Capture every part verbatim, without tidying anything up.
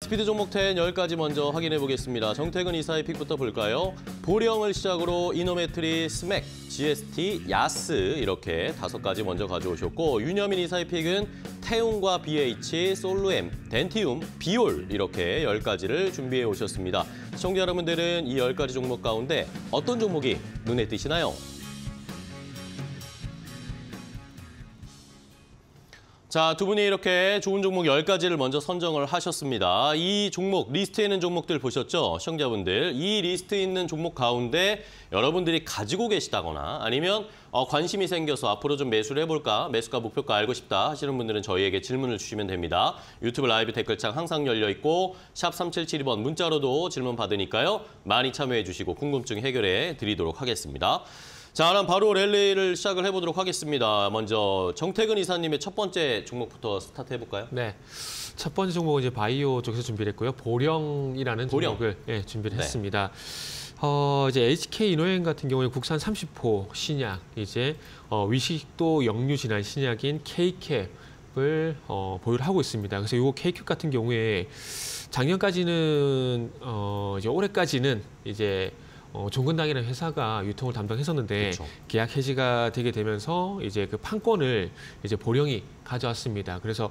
스피드 종목 텐 열 가지 먼저 확인해 보겠습니다. 정태근 이사의 픽부터 볼까요? 보령을 시작으로 이노메트리, 스맥, 지에스티, 야스 이렇게 다섯 가지 먼저 가져오셨고 윤여민 이사의 픽은 태웅과 비에이치, 솔루엠, 덴티움, 비올 이렇게 열 가지를 준비해 오셨습니다. 시청자 여러분들은 이 열 가지 종목 가운데 어떤 종목이 눈에 띄시나요? 자, 두 분이 이렇게 좋은 종목 열 가지를 먼저 선정을 하셨습니다. 이 종목, 리스트에 있는 종목들 보셨죠? 시청자분들. 이 리스트에 있는 종목 가운데 여러분들이 가지고 계시다거나 아니면 어, 관심이 생겨서 앞으로 좀 매수를 해볼까, 매수가 목표가 알고 싶다 하시는 분들은 저희에게 질문을 주시면 됩니다. 유튜브 라이브 댓글창 항상 열려 있고 샵 삼칠칠이 번 문자로도 질문 받으니까요. 많이 참여해 주시고 궁금증 해결해 드리도록 하겠습니다. 자, 그럼 바로 랠리를 시작을 해보도록 하겠습니다. 먼저 정태근 이사님의 첫 번째 종목부터 스타트 해볼까요? 네, 첫 번째 종목은 이제 바이오 쪽에서 준비를 했고요. 보령이라는 보령. 종목을 예, 준비를 네. 했습니다. 어, 이제 에이치케이 이노엠 같은 경우에 국산 삼십 호 신약, 이제 어, 위식도 역류 진한 신약인 케이캡을 어, 보유를 하고 있습니다. 그래서 이 케이캡 같은 경우에 작년까지는 어, 이제 올해까지는 이제 어, 종근당이라는 회사가 유통을 담당했었는데 그렇죠. 계약 해지가 되게 되면서 이제 그 판권을 이제 보령이 가져왔습니다. 그래서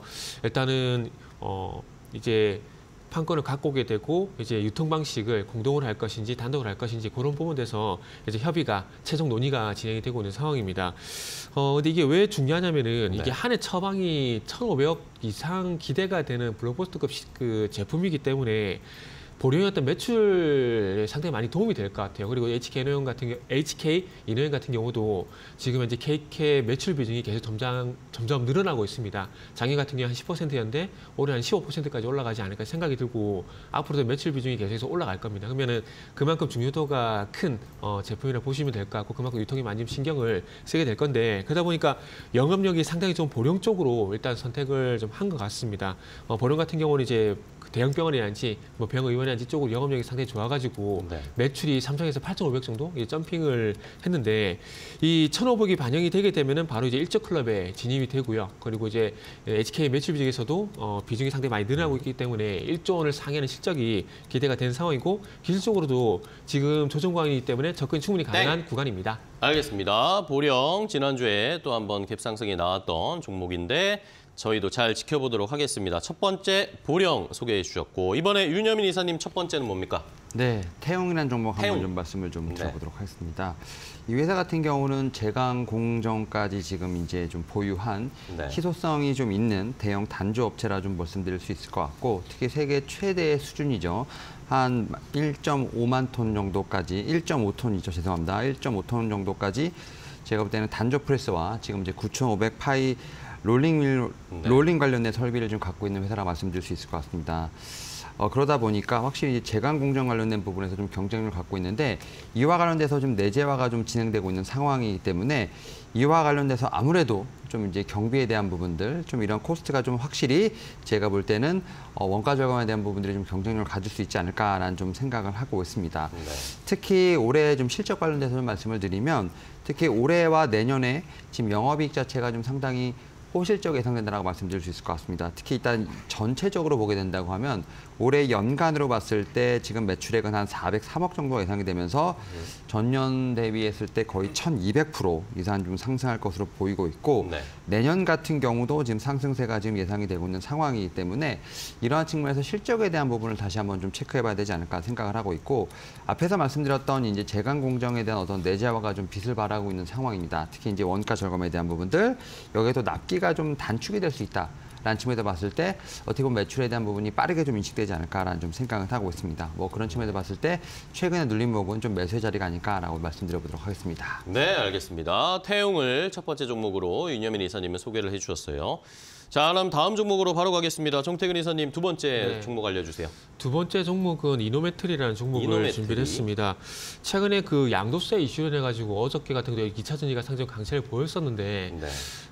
일단은 어, 이제 판권을 갖고 오게 되고 이제 유통 방식을 공동으로 할 것인지 단독으로 할 것인지 그런 부분에서 이제 협의가 최종 논의가 진행이 되고 있는 상황입니다. 어, 근데 이게 왜 중요하냐면은 네. 이게 한 해 처방이 천오백억 이상 기대가 되는 블록버스터급 그 제품이기 때문에 보령의 어떤 매출에 상당히 많이 도움이 될 것 같아요. 그리고 에이치케이 이노엠 같은 경우, 에이치케이 이노엠 같은 경우도 지금 현재 케이캡 매출 비중이 계속 점점, 점점 늘어나고 있습니다. 작년 같은 경우 한 십 퍼센트였는데 올해 한 십오 퍼센트까지 올라가지 않을까 생각이 들고 앞으로도 매출 비중이 계속해서 올라갈 겁니다. 그러면은 그만큼 중요도가 큰 어, 제품이라 보시면 될 것 같고 그만큼 유통이 많이 좀 신경을 쓰게 될 건데 그러다 보니까 영업력이 상당히 좀 보령 쪽으로 일단 선택을 좀 한 것 같습니다. 어, 보령 같은 경우는 이제 대형 병원이란지 뭐 병의원이란지 쪽으로 영업력이 상당히 좋아가지고 네. 매출이 매출이 삼천에서 팔천오백 정도 이제 점핑을 했는데 이 천오백이 반영이 되게 되면은 바로 이제 일조 클럽에 진입이 되고요. 그리고 이제 에이치케이 매출 비중에서도 어, 비중이 상당히 많이 늘어나고 있기 때문에 일조 원을 상회하는 실적이 기대가 되는 상황이고 기술적으로도 지금 조정 구간이기 때문에 접근이 충분히 가능한 땡. 구간입니다. 알겠습니다. 보령 지난주에 또 한번 갭상승이 나왔던 종목인데 저희도 잘 지켜보도록 하겠습니다. 첫 번째 보령 소개해 주셨고 이번에 윤여민 이사님 첫 번째는 뭡니까? 네, 태웅이라는 종목 태웅. 한번 좀 말씀을 좀 네. 드려보도록 하겠습니다. 이 회사 같은 경우는 제강 공정까지 지금 이제 좀 보유한 네. 희소성이 좀 있는 대형 단조 업체라 좀 말씀드릴 수 있을 것 같고 특히 세계 최대 수준이죠. 한 일 점 오만 톤 정도까지, 일 점 오 톤이죠. 죄송합니다. 일 점 오 톤 정도까지 제가 볼 때는 단조 프레스와 지금 이제 구천오백 파이 롤링 밀, 네. 롤링 관련된 설비를 좀 갖고 있는 회사라 말씀드릴 수 있을 것 같습니다. 어, 그러다 보니까 확실히 제강 공정 관련된 부분에서 좀 경쟁력을 갖고 있는데 이와 관련돼서 좀 내재화가 좀 진행되고 있는 상황이기 때문에 이와 관련돼서 아무래도 좀 이제 경비에 대한 부분들, 좀 이런 코스트가 좀 확실히 제가 볼 때는 어, 원가 절감에 대한 부분들이 좀 경쟁력을 가질 수 있지 않을까라는 좀 생각을 하고 있습니다. 네. 특히 올해 좀 실적 관련돼서 좀 말씀을 드리면 특히 올해와 내년에 지금 영업이익 자체가 좀 상당히 호실적 예상된다고 말씀드릴 수 있을 것 같습니다. 특히 일단 전체적으로 보게 된다고 하면 올해 연간으로 봤을 때 지금 매출액은 한 사백삼억 정도 예상이 되면서 전년 대비했을 때 거의 천이백 퍼센트 이상 좀 상승할 것으로 보이고 있고 네. 내년 같은 경우도 지금 상승세가 지금 예상이 되고 있는 상황이기 때문에 이러한 측면에서 실적에 대한 부분을 다시 한번 좀 체크해봐야 되지 않을까 생각을 하고 있고 앞에서 말씀드렸던 이제 제강 공정에 대한 어떤 내재화가 좀 빛을 발하고 있는 상황입니다. 특히 이제 원가 절감에 대한 부분들 여기에도 납기가 좀 단축이 될 수 있다. 라는 측면에서 봤을 때 어떻게 보면 매출에 대한 부분이 빠르게 좀 인식되지 않을까라는 좀 생각을 하고 있습니다. 뭐 그런 측면에서 봤을 때 최근에 눌림목은 좀 매수의 자리가 아닐까라고 말씀드려보도록 하겠습니다. 네, 알겠습니다. 태웅을 첫 번째 종목으로 윤여민 이사님은 소개를 해주셨어요. 자, 그럼 다음 종목으로 바로 가겠습니다. 정태근 이사님 두 번째 네. 종목 알려주세요. 두 번째 종목은 이노메트리라는 종목을 이노메트리. 준비를 했습니다. 최근에 그 양도세 이슈를 해가지고 어저께 같은 경우에 이 차 전지가 상당히 강세를 보였었는데 네.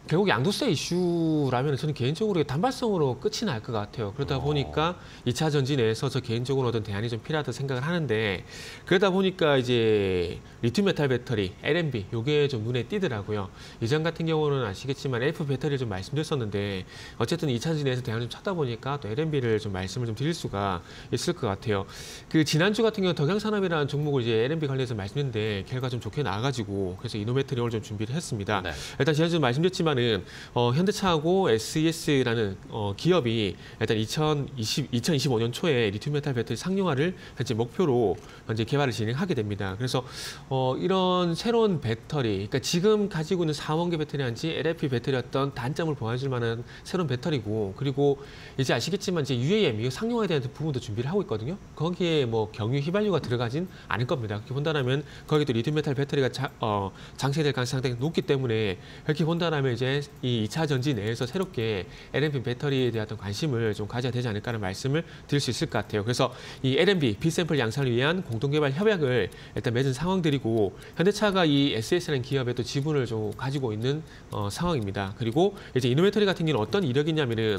결국 양도세 이슈라면 저는 개인적으로 단발성으로 끝이 날 것 같아요. 그러다 보니까 이 차 전지 내에서 저 개인적으로 어떤 대안이 좀 필요하다고 생각을 하는데 그러다 보니까 이제 리튬 메탈 배터리, 엘엠비 요게 좀 눈에 띄더라고요. 이전 같은 경우는 아시겠지만 엘에프 배터리를 좀 말씀드렸었는데 어쨌든 이 차 전지 내에서 대안을 좀 찾다 보니까 또 엘엠비를 좀 말씀을 좀 드릴 수가 있을 것 같아요. 그 지난주 같은 경우 덕양산업이라는 종목을 이제 엘엠비 관련해서 말씀드렸는데 결과 좀 좋게 나와가지고 그래서 이노메트리 오늘 좀 준비를 했습니다. 네. 일단 지난주 말씀드렸지만 은 어, 현대차하고 에스이에스라는 어, 기업이 일단 이천이십, 이천이십오 년 초에 리튬 메탈 배터리 상용화를 현재 목표로 현재 개발을 진행하게 됩니다. 그래서 어, 이런 새로운 배터리, 그러니까 지금 가지고 있는 사원계 배터리한지 엘에프피 배터리 어떤 단점을 보완해줄 만한 새로운 배터리고, 그리고 이제 아시겠지만 이제 유에이엠 이거 상용화에 대한 부분도 준비를 하고 있거든요. 거기에 뭐 경유 휘발유가 들어가진 않을 겁니다. 그렇게 본다면 거기도 리튬 메탈 배터리가 자, 어, 장치될 가능성이 상당히 높기 때문에 그렇게 본다면 이제 이 차 전지 내에서 새롭게 엘엠비 배터리에 대한 관심을 좀 가져야 되지 않을까라는 말씀을 드릴 수 있을 것 같아요. 그래서 이 엘엠비 비샘플 양산을 위한 공동개발 협약을 일단 맺은 상황들이고, 현대차가 이 에스이에스라는 기업의 또 지분을 좀 가지고 있는 어, 상황입니다. 그리고 이제 이노메터리 같은 경우는 어떤 이력이 있냐면은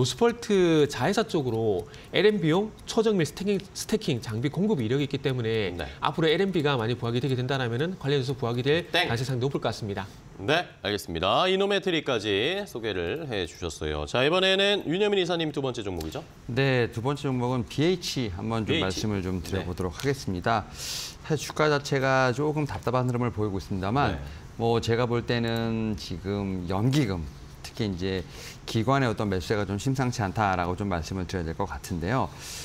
노스폴트 자회사 쪽으로 엘엠비용 초정밀 스태킹, 스태킹 장비 공급 이력이 있기 때문에 네. 앞으로 엘엠비가 많이 부각이 되게 된다면 관련해서 부각이 될 가능성이 높을 것 같습니다. 네, 알겠습니다. 이노메트리까지 소개를 해주셨어요. 자, 이번에는 윤여민 이사님 두 번째 종목이죠? 네, 두 번째 종목은 비에이치 한번 좀 비에이치. 말씀을 좀 드려보도록 네. 하겠습니다. 사실 주가 자체가 조금 답답한 흐름을 보이고 있습니다만, 네. 뭐 제가 볼 때는 지금 연기금, 특히 이제 기관의 어떤 매수세가 좀 심상치 않다라고 좀 말씀을 드려야 될 것 같은데요.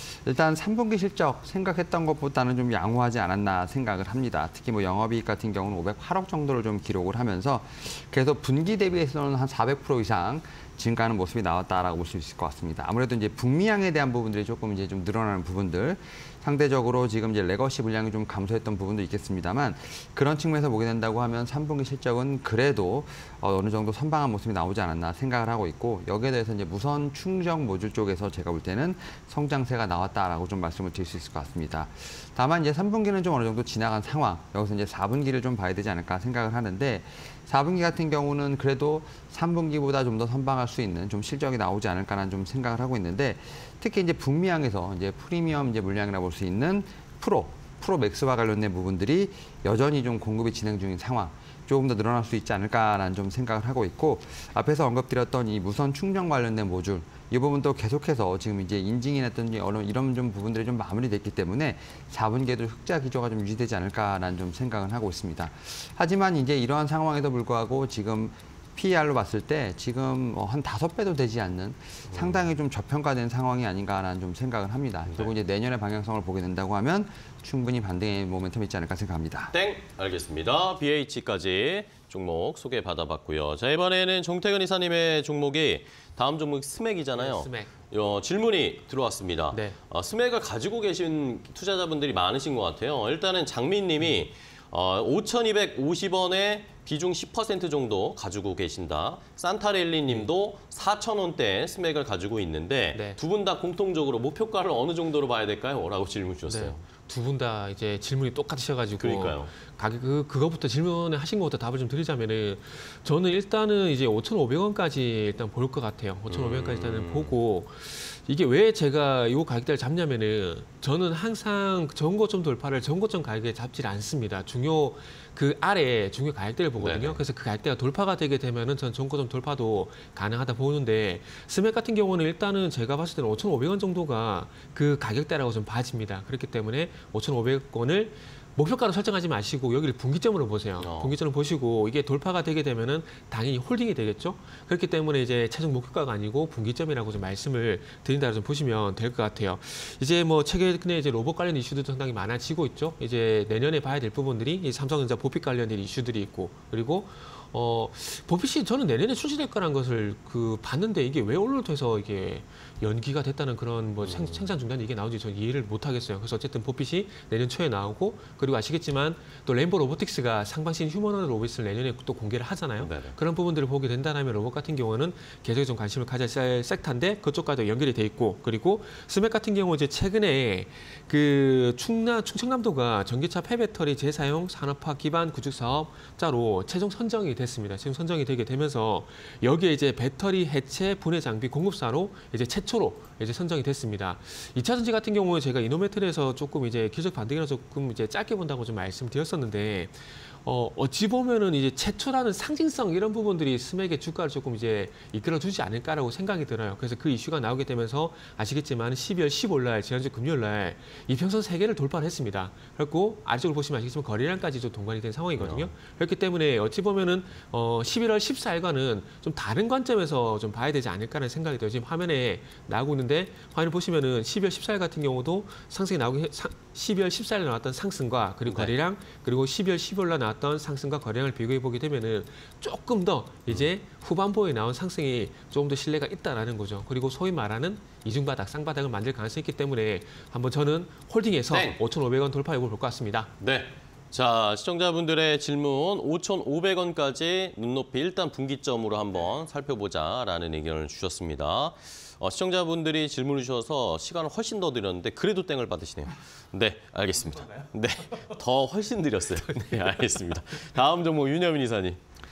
일단 삼 분기 실적 생각했던 것보다는 좀 양호하지 않았나 생각을 합니다. 특히 뭐 영업이익 같은 경우는 오백팔억 정도를 좀 기록을 하면서 그래서 분기 대비해서는 한 사백 퍼센트 이상 증가하는 모습이 나왔다라고 볼 수 있을 것 같습니다. 아무래도 이제 북미향에 대한 부분들이 조금 이제 좀 늘어나는 부분들, 상대적으로 지금 이제 레거시 물량이 좀 감소했던 부분도 있겠습니다만 그런 측면에서 보게 된다고 하면 삼 분기 실적은 그래도 어느 정도 선방한 모습이 나오지 않았나 생각을 하고 있고, 여기에 대해서 이제 무선 충전 모듈 쪽에서 제가 볼 때는 성장세가 나왔다라고 좀 말씀을 드릴 수 있을 것 같습니다. 다만 이제 삼 분기는 좀 어느 정도 지나간 상황, 여기서 이제 사 분기를 좀 봐야 되지 않을까 생각을 하는데, 사 분기 같은 경우는 그래도 삼 분기보다 좀 더 선방할 수 있는 좀 실적이 나오지 않을까라는 좀 생각을 하고 있는데, 특히 이제 북미향에서 이제 프리미엄 이제 물량이라고 볼 수 있는 프로, 프로 맥스와 관련된 부분들이 여전히 좀 공급이 진행 중인 상황, 조금 더 늘어날 수 있지 않을까라는 좀 생각을 하고 있고, 앞에서 언급드렸던 이 무선 충전 관련된 모듈, 이 부분도 계속해서 지금 이제 인증이라든지 이런 좀 부분들이 좀 마무리됐기 때문에 사 분기에도 흑자 기조가 좀 유지되지 않을까라는 좀 생각은 하고 있습니다. 하지만 이제 이러한 상황에도 불구하고 지금 피이알로 봤을 때 지금 한 다섯 배도 되지 않는 상당히 좀 저평가된 상황이 아닌가라는 좀 생각을 합니다. 그리고 이제 내년의 방향성을 보게 된다고 하면 충분히 반등의 모멘텀이 있지 않을까 생각합니다. 땡! 알겠습니다. 비에이치까지 종목 소개받아봤고요. 자, 이번에는 정태근 이사님의 종목이 다음 종목 스맥이잖아요. 네, 스맥. 어, 질문이 들어왔습니다. 네. 어, 스맥을 가지고 계신 투자자분들이 많으신 것 같아요. 일단은 장민님이 어, 오천이백오십 원에 비중 십 퍼센트 정도 가지고 계신다. 산타렐리 님도 사천 원대 스맥을 가지고 있는데 네. 두 분 다 공통적으로 목표가를 어느 정도로 봐야 될까요? 라고 질문 주셨어요. 네. 두 분 다 이제 질문이 똑같으셔가지고 그러니까요. 가격 그 그거부터 질문을 하신 것부터 답을 좀 드리자면은 저는 일단은 이제 오천오백 원까지 일단 볼 것 같아요. 오천오백 원까지 일단은 음. 보고, 이게 왜 제가 이 가격대를 잡냐면은 저는 항상 전고점 돌파를 전고점 가격에 잡질 않습니다. 중요 그 아래 중요 가격대를 보거든요. 네네. 그래서 그 가격대가 돌파가 되게 되면은 전 전고점 돌파도 가능하다 보는데, 스맥 같은 경우는 일단은 제가 봤을 때는 오천오백 원 정도가 그 가격대라고 좀 봐집니다. 그렇기 때문에 오천오백 원을 목표가로 설정하지 마시고 여기를 분기점으로 보세요. 어. 분기점을 보시고 이게 돌파가 되게 되면은 당연히 홀딩이 되겠죠. 그렇기 때문에 이제 최종 목표가가 아니고 분기점이라고 좀 말씀을 드린다고 좀 보시면 될 것 같아요. 이제 뭐 최근에 이제 로봇 관련 이슈도 상당히 많아지고 있죠. 이제 내년에 봐야 될 부분들이 이 삼성전자 보핏 관련된 이슈들이 있고, 그리고 어 보핏이 저는 내년에 출시될 거란 것을 그 봤는데 이게 왜 올라돼서 이게 연기가 됐다는 그런 뭐 생, 생산 중단 얘기가 나오지 저 이해를 못 하겠어요. 그래서 어쨌든 보핏이 내년 초에 나오고 그리고 아시겠지만 또 레인보우 로보틱스가 상반신 휴머노id 로봇을 내년에 또 공개를 하잖아요. 네네. 그런 부분들을 보게 된다면 로봇 같은 경우는 계속해서 좀 관심을 가질 섹터인데 그쪽과도 연결이 돼 있고 그리고 스맥 같은 경우 이제 최근에 그 충남 충청남도가 전기차 폐배터리 재사용 산업화 기반 구축 사업자로 최종 선정이 됐습니다. 최종 선정이 되게 되면서 여기에 이제 배터리 해체 분해 장비 공급사로 이제 최초로 이제 선정이 됐습니다. 이 차 전지 같은 경우는 제가 이노메틀에서 조금 이제 기술적 반등이라 조금 이제 짧게 본다고 좀 말씀드렸었는데 어, 어찌 보면은 이제 최초라는 상징성 이런 부분들이 스맥의 주가를 조금 이제 이끌어주지 않을까라고 생각이 들어요. 그래서 그 이슈가 나오게 되면서 아시겠지만 십이월 십오일 날 지난주 금요일 날 이평선 세 개를 돌파를 했습니다. 그리고 아래쪽을 보시면 아시겠지만 거래량까지 좀 동반이 된 상황이거든요. 그렇기 때문에 어찌 보면은 어, 십일월 십사일과는 좀 다른 관점에서 좀 봐야 되지 않을까라는 생각이 들어요. 지금 화면에 나오고 있는데 화면을 보시면은 십이월 십사일 같은 경우도 상승이 나오기 해, 사, 십이월 십사일에 나왔던 상승과 그리고 네. 거래량 그리고 십이월 십오일 날 나왔던 어떤 상승과 거래량을 비교해 보게 되면은 조금 더 이제 후반부에 나온 상승이 조금 더 신뢰가 있다라는 거죠. 그리고 소위 말하는 이중바닥, 쌍바닥을 만들 가능성이 있기 때문에 한번 저는 홀딩해서 땡. 오천오백 원 돌파 여부를 볼 것 같습니다. 네. 자, 시청자분들의 질문 오천오백 원까지 눈높이 일단 분기점으로 한번 살펴보자라는 의견을 주셨습니다. 어, 시청자분들이 질문을 주셔서 시간을 훨씬 더 드렸는데 그래도 땡을 받으시네요. 네, 알겠습니다. 네, 더 훨씬 드렸어요. 네, 알겠습니다. 다음 종목 윤여민 이사님.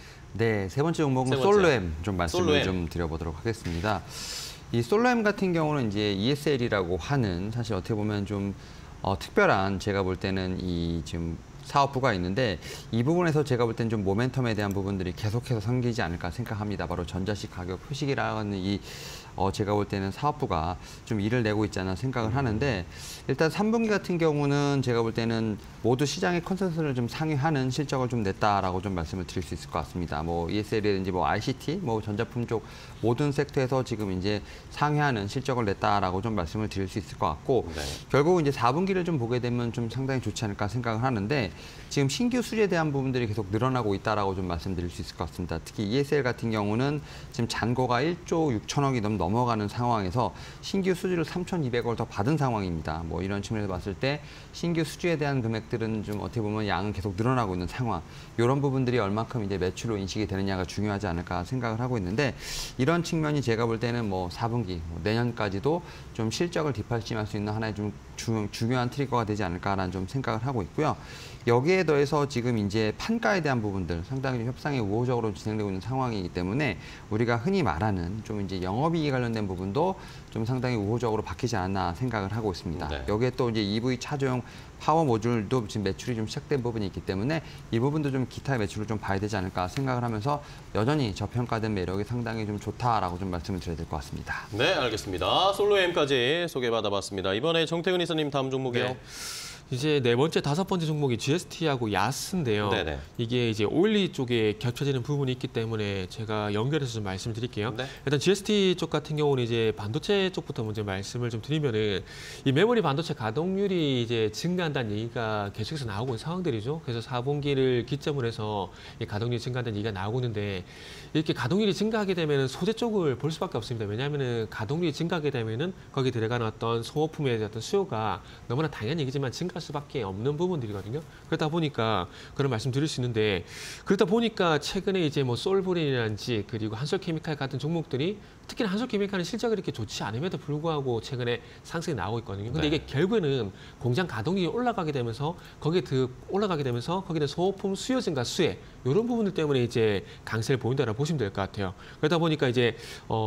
네, 세 번째 종목은 세 번째. 솔로엠 좀 말씀을 솔로엠. 좀 드려보도록 하겠습니다. 이 솔로엠 같은 경우는 이제 이에스엘이라고 하는 사실 어떻게 보면 좀 어, 특별한 제가 볼 때는 이 지금 사업부가 있는데 이 부분에서 제가 볼 때는 좀 모멘텀에 대한 부분들이 계속해서 생기지 않을까 생각합니다. 바로 전자식 가격 표식이라는 이 어, 제가 볼 때는 사업부가 좀 일을 내고 있지 않나 생각을 하는데 일단 삼 분기 같은 경우는 제가 볼 때는 모두 시장의 컨센서스를 좀 상회하는 실적을 좀 냈다라고 좀 말씀을 드릴 수 있을 것 같습니다. 뭐 이에스엘이라든지 뭐 아이씨티, 뭐 전자품 쪽 모든 섹터에서 지금 이제 상회하는 실적을 냈다라고 좀 말씀을 드릴 수 있을 것 같고 네. 결국 이제 사 분기를 좀 보게 되면 좀 상당히 좋지 않을까 생각을 하는데 지금 신규 수주에 대한 부분들이 계속 늘어나고 있다라고 좀 말씀드릴 수 있을 것 같습니다. 특히 이에스엘 같은 경우는 지금 잔고가 일조 육천억이 넘 넘어가는 상황에서 신규 수주를 삼천이백억을 더 받은 상황입니다. 뭐 이런 측면에서 봤을 때 신규 수주에 대한 금액들은 좀 어떻게 보면 양은 계속 늘어나고 있는 상황. 이런 부분들이 얼마큼 이제 매출로 인식이 되느냐가 중요하지 않을까 생각을 하고 있는데 이런 측면이 제가 볼 때는 뭐 사 분기, 뭐 내년까지도 좀 실적을 뒷받침할 수 있는 하나의 좀 주, 중요한 트리거가 되지 않을까라는 좀 생각을 하고 있고요. 여기에 더해서 지금 이제 판가에 대한 부분들 상당히 좀 협상이 우호적으로 진행되고 있는 상황이기 때문에 우리가 흔히 말하는 좀 이제 영업이익 관련된 부분도 좀 상당히 우호적으로 바뀌지 않았나 생각을 하고 있습니다. 네. 여기에 또 이제 이브이 차저용 파워 모듈도 지금 매출이 좀 시작된 부분이 있기 때문에 이 부분도 좀 기타 매출을 좀 봐야 되지 않을까 생각을 하면서 여전히 저평가된 매력이 상당히 좀 좋다라고 좀 말씀을 드려야 될 것 같습니다. 네, 알겠습니다. 솔로엠까지 소개받아봤습니다. 이번에 정태근 이사님 다음 종목이요. 네. 이제 네 번째, 다섯 번째 종목이 지에스티하고 야스인데요. 네네. 이게 이제 오일리 쪽에 겹쳐지는 부분이 있기 때문에 제가 연결해서 좀 말씀을 드릴게요. 네. 일단 지에스티 쪽 같은 경우는 이제 반도체 쪽부터 먼저 말씀을 좀 드리면은 이 메모리 반도체 가동률이 이제 증가한다는 얘기가 계속해서 나오고 있는 상황들이죠. 그래서 사 분기를 기점으로 해서 이 가동률이 증가한다는 얘기가 나오고 있는데 이렇게 가동률이 증가하게 되면 소재 쪽을 볼 수밖에 없습니다. 왜냐하면은 가동률이 증가하게 되면은 거기에 들어가는 어떤 소모품의 어떤 수요가 너무나 당연한 얘기지만 증가할 수밖에 없는 부분들이거든요. 그러다 보니까 그런 말씀 드릴 수 있는데 그러다 보니까 최근에 이제 뭐 솔브린이라든지 그리고 한솔케미칼 같은 종목들이 특히나 한솔케미칼은 실적이 이렇게 좋지 않음에도 불구하고 최근에 상승이 나오고 있거든요. 근데 네. 이게 결국에는 공장 가동률이 올라가게 되면서 거기에 더 올라가게 되면서 거기는 소모품 수요 증가 수혜 이런 부분들 때문에 이제 강세를 보인다라고 보시면 될 것 같아요. 그러다 보니까 이제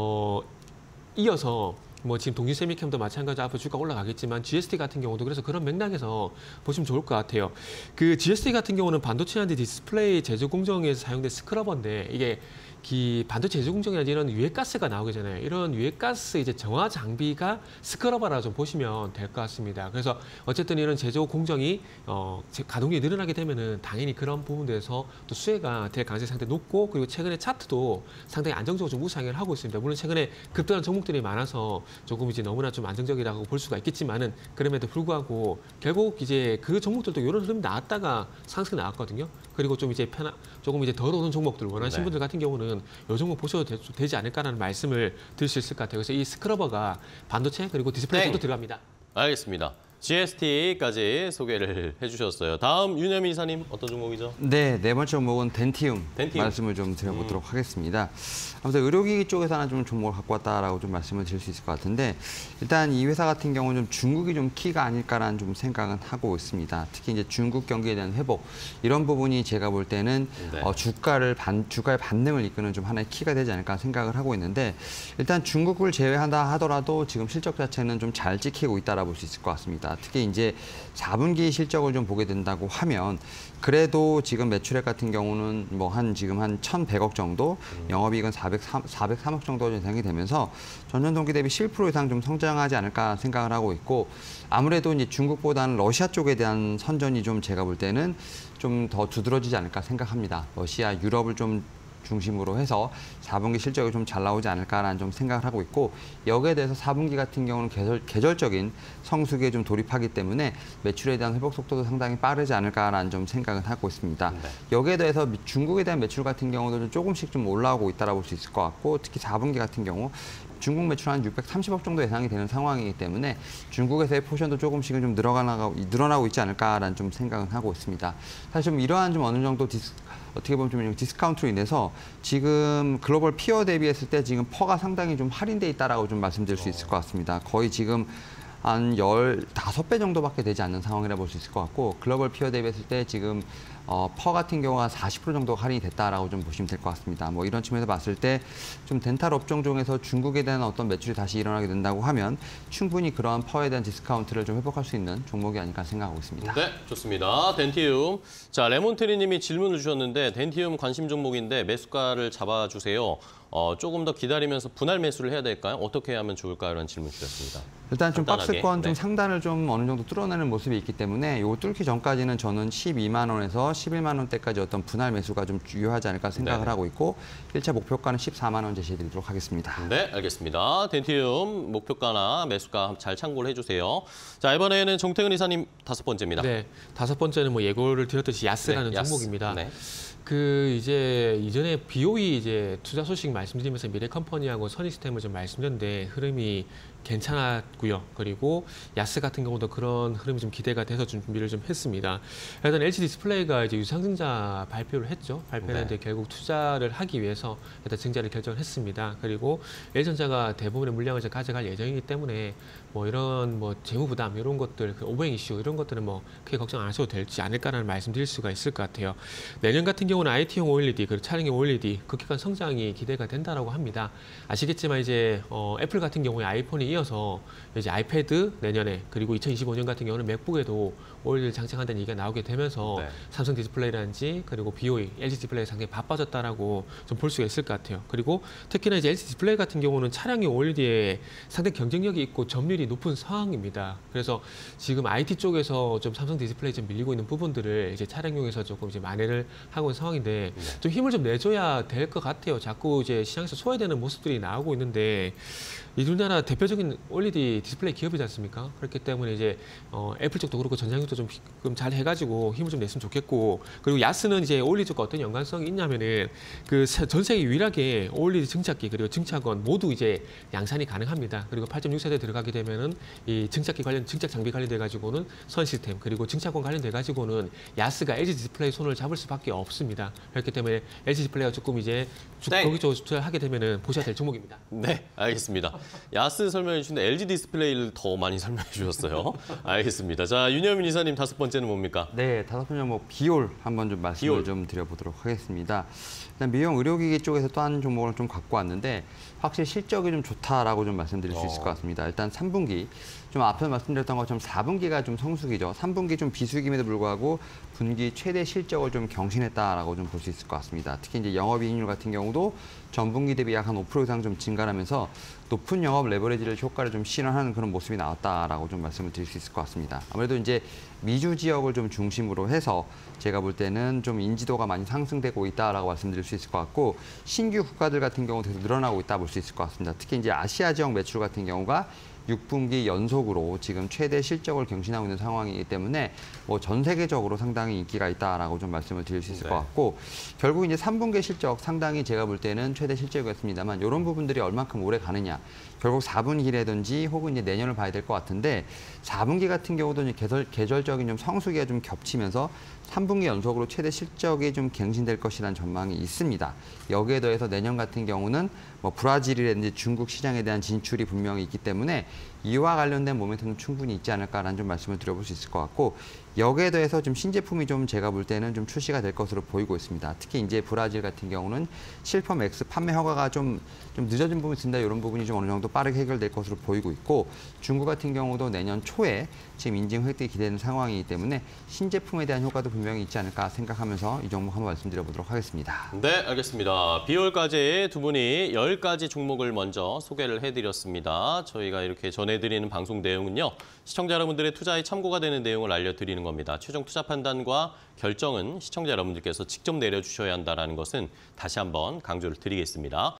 어 이어서 뭐 지금 동유세미캠도 마찬가지로 앞으로 주가 올라가겠지만 지에스티 같은 경우도 그래서 그런 맥락에서 보시면 좋을 것 같아요. 그 지에스티 같은 경우는 반도체한테 디스플레이 제조 공정에서 사용된 스크러버인데 이게 이 반도체 제조 공정이나 이런 유해가스가 나오게 되잖아요. 이런 유해가스 이제 정화 장비가 스크러버라 좀 보시면 될 것 같습니다. 그래서 어쨌든 이런 제조 공정이 어, 가동률이 늘어나게 되면은 당연히 그런 부분들에서 또 수혜가 될 가능성이 상당히 높고 그리고 최근에 차트도 상당히 안정적으로 좀 우상향을 하고 있습니다. 물론 최근에 급등한 종목들이 많아서 조금 이제 너무나 좀 안정적이라고 볼 수가 있겠지만은 그럼에도 불구하고 결국 이제 그 종목들도 이런 흐름이 나왔다가 상승이 나왔거든요. 그리고 좀 이제 편하, 조금 이제 덜 오른 종목들 원하시는 네. 분들 같은 경우는 경우는 요 종목 보셔도 되, 되지 않을까라는 말씀을 드릴 수 있을 것 같아요. 그래서 이 스크러버가 반도체 그리고 디스플레이 땡. 쪽도 들어갑니다. 알겠습니다. 지에스티까지 소개를 해주셨어요. 다음 윤여민 이사님 어떤 종목이죠? 네, 네 번째 종목은 덴티움, 덴티움. 말씀을 좀 드려보도록 하겠습니다. 아무튼 의료기기 쪽에서 하나 좀 종목을 갖고 왔다라고 좀 말씀을 드릴 수 있을 것 같은데 일단 이 회사 같은 경우는 좀 중국이 좀 키가 아닐까라는 좀 생각은 하고 있습니다. 특히 이제 중국 경기에 대한 회복 이런 부분이 제가 볼 때는 네. 어, 주가를 반 주가의 반등을 이끄는 좀 하나의 키가 되지 않을까 생각을 하고 있는데 일단 중국을 제외한다 하더라도 지금 실적 자체는 좀 잘 찍히고 있다라고 볼 수 있을 것 같습니다. 특히 이제 사 분기 실적을 좀 보게 된다고 하면 그래도 지금 매출액 같은 경우는 뭐 한 지금 한 천백억 정도, 영업이익은 사백삼, 사백삼억 정도 예상이 되면서 전년 동기 대비 십일 퍼센트 이상 좀 성장하지 않을까 생각을 하고 있고 아무래도 이제 중국보다는 러시아 쪽에 대한 선전이 좀 제가 볼 때는 좀 더 두드러지지 않을까 생각합니다. 러시아, 유럽을 좀 중심으로 해서 사 분기 실적이 좀 잘 나오지 않을까라는 좀 생각을 하고 있고 여기에 대해서 사 분기 같은 경우는 계절, 계절적인 성수기에 좀 돌입하기 때문에 매출에 대한 회복 속도도 상당히 빠르지 않을까라는 좀 생각을 하고 있습니다. 네. 여기에 대해서 중국에 대한 매출 같은 경우도 좀 조금씩 좀 올라오고 있다고 볼 수 있을 것 같고 특히 사 분기 같은 경우 중국 매출 한 육백삼십억 정도 예상이 되는 상황이기 때문에 중국에서의 포션도 조금씩은 좀 늘어나고, 늘어나고 있지 않을까라는 좀 생각은 하고 있습니다. 사실 좀 이러한 좀 어느 정도 디스, 어떻게 보면 좀 디스카운트로 인해서 지금 글로벌 피어 대비했을 때 지금 퍼가 상당히 좀 할인돼 있다라고 좀 말씀드릴 수 있을 것 같습니다. 거의 지금 한 열다섯 배 정도밖에 되지 않는 상황이라 볼 수 있을 것 같고 글로벌 피어 대비했을 때 지금 어, 퍼 같은 경우가 사십 퍼센트 정도 할인이 됐다라고 좀 보시면 될 것 같습니다. 뭐 이런 측면에서 봤을 때 좀 덴탈 업종 중에서 중국에 대한 어떤 매출이 다시 일어나게 된다고 하면 충분히 그러한 퍼에 대한 디스카운트를 좀 회복할 수 있는 종목이 아닐까 생각하고 있습니다. 네, 좋습니다. 덴티움. 자, 레몬테리님이 질문을 주셨는데 덴티움 관심 종목인데 매수가를 잡아주세요. 어, 조금 더 기다리면서 분할 매수를 해야 될까요? 어떻게 하면 좋을까요? 이런 질문 주셨습니다. 일단 좀 간단하게. 박스권 좀 네. 상단을 좀 어느 정도 뚫어내는 모습이 있기 때문에 이거 뚫기 전까지는 저는 십이만 원에서 십일만 원대까지 어떤 분할 매수가 좀 유효하지 않을까 생각을 네. 하고 있고 일 차 목표가는 십사만 원 제시해드리도록 하겠습니다. 네, 알겠습니다. 덴티움 목표가나 매수가 잘 참고를 해주세요. 자, 이번에는 정태근 이사님 다섯 번째입니다. 네, 다섯 번째는 뭐 예고를 드렸듯이 야스라는 네, 야스. 종목입니다. 네. 그 이제 이전에 비오이 이제 투자 소식 말씀드리면서 미래컴퍼니하고 선익스템을 좀 말씀드렸는데 흐름이 괜찮았고요. 그리고 야스 같은 경우도 그런 흐름이 좀 기대가 돼서 좀 준비를 좀 했습니다. 일단 엘지 디스플레이가 이제 유상증자 발표를 했죠. 발표를 네. 했는데 결국 투자를 하기 위해서 일단 증자를 결정을 했습니다. 그리고 엘전자가 대부분의 물량을 이제 가져갈 예정이기 때문에 뭐 이런 뭐 재무 부담 이런 것들, 그 오버행 이슈 이런 것들은 뭐 크게 걱정 안 하셔도 될지 않을까라는 말씀드릴 수가 있을 것 같아요. 내년 같은 경우는 아이티용 오엘이디 그리고 차량용 오엘이디 급격한 성장이 기대가 된다라고 합니다. 아시겠지만 이제 어, 애플 같은 경우에 아이폰이 이어서 이제 아이패드 내년에 그리고 이천이십오 년 같은 경우는 맥북에도 오엘이디를 장착한다는 얘기가 나오게 되면서 네. 삼성 디스플레이라든지 그리고 비오이, 엘지 디스플레이 상당히 바빠졌다라고 좀 볼 수가 있을 것 같아요. 그리고 특히나 이제 엘지 디스플레이 같은 경우는 차량용 오엘이디에 상당히 경쟁력이 있고 점유율이 높은 상황입니다. 그래서 지금 아이티 쪽에서 좀 삼성 디스플레이 좀 밀리고 있는 부분들을 이제 차량용에서 조금 이제 만회를 하고 있는 상황인데 네. 좀 힘을 좀 내줘야 될 것 같아요. 자꾸 이제 시장에서 소외되는 모습들이 나오고 있는데 이 우리나라 대표적인 오엘이디 디스플레이 기업이지 않습니까? 그렇기 때문에 이제 어, 애플 쪽도 그렇고 전장용도 좀 잘 해가지고 힘을 좀 냈으면 좋겠고 그리고 야스는 이제 오엘이디 쪽과 어떤 연관성이 있냐면은 그 전 세계 유일하게 오엘이디 증착기 그리고 증착원 모두 이제 양산이 가능합니다. 그리고 팔 점 육 세대 들어가게 되면은 이 증착기 관련 증착 장비 관련돼 가지고는 선 시스템 그리고 증착원 관련돼 가지고는 야스가 엘지 디스플레이 손을 잡을 수밖에 없습니다. 그렇기 때문에 엘지 디스플레이가 조금 이제 땡. 거기 쪽으로 투자하게 되면은 보셔야 될 종목입니다. 네, 알겠습니다. 야스 설명해 주시는데 엘지 디스플레이를 더 많이 설명해 주셨어요. 알겠습니다. 자, 윤여민 이사님 다섯 번째는 뭡니까? 네, 다섯 번째 종목 비올 한번 좀 말씀을 비올. 좀 드려보도록 하겠습니다. 일단 미용 의료기기 쪽에서 또 한 종목을 좀 갖고 왔는데 확실히 실적이 좀 좋다라고 좀 말씀드릴 수 있을 어. 것 같습니다. 일단 삼 분기 좀 앞서 말씀드렸던 것처럼 사 분기가 좀 성수기죠. 삼 분기 좀 비수기임에도 불구하고 분기 최대 실적을 좀 경신했다라고 좀 볼 수 있을 것 같습니다. 특히 이제 영업이익률 같은 경우도 전분기 대비 약 한 오 퍼센트 이상 좀 증가하면서 높은 영업 레버리지를 효과를 좀 실현하는 그런 모습이 나왔다라고 좀 말씀을 드릴 수 있을 것 같습니다. 아무래도 이제 미주 지역을 좀 중심으로 해서 제가 볼 때는 좀 인지도가 많이 상승되고 있다라고 말씀드릴 수 있을 것 같고 신규 국가들 같은 경우도 계속 늘어나고 있다 볼 수 있을 것 같습니다. 특히 이제 아시아 지역 매출 같은 경우가 육 분기 연속으로 지금 최대 실적을 경신하고 있는 상황이기 때문에 뭐 전 세계적으로 상당히 인기가 있다라고 좀 말씀을 드릴 수 있을 네. 것 같고 결국 이제 삼 분기 실적 상당히 제가 볼 때는 최대 실적이었습니다만 이런 부분들이 얼만큼 오래 가느냐 결국 사 분기라든지 혹은 이제 내년을 봐야 될 것 같은데 사 분기 같은 경우도 이제 계절, 계절적인 좀 성수기가 좀 겹치면서 삼 분기 연속으로 최대 실적이 좀 갱신될 것이라는 전망이 있습니다. 여기에 더해서 내년 같은 경우는 뭐 브라질이라든지 중국 시장에 대한 진출이 분명히 있기 때문에 이와 관련된 모멘텀은 충분히 있지 않을까라는 좀 말씀을 드려볼 수 있을 것 같고 여기에 더해서 좀 신제품이 좀 제가 볼 때는 좀 출시가 될 것으로 보이고 있습니다. 특히 이제 브라질 같은 경우는 실버 맥스 판매 허가가 좀, 좀 늦어진 부분이 있습니다. 이런 부분이 좀 어느 정도 빠르게 해결될 것으로 보이고 있고 중국 같은 경우도 내년 초에 지금 인증 획득이 기대되는 상황이기 때문에 신제품에 대한 효과도 분명히 있지 않을까 생각하면서 이 종목 한번 말씀드려보도록 하겠습니다. 네, 알겠습니다. 비월까지 두 분이 열 가지 종목을 먼저 소개를 해드렸습니다. 저희가 이렇게 전해드리는 방송 내용은요. 시청자 여러분들의 투자에 참고가 되는 내용을 알려드리는 겁니다. 최종 투자 판단과 결정은 시청자 여러분들께서 직접 내려주셔야 한다는 것은 다시 한번 강조를 드리겠습니다.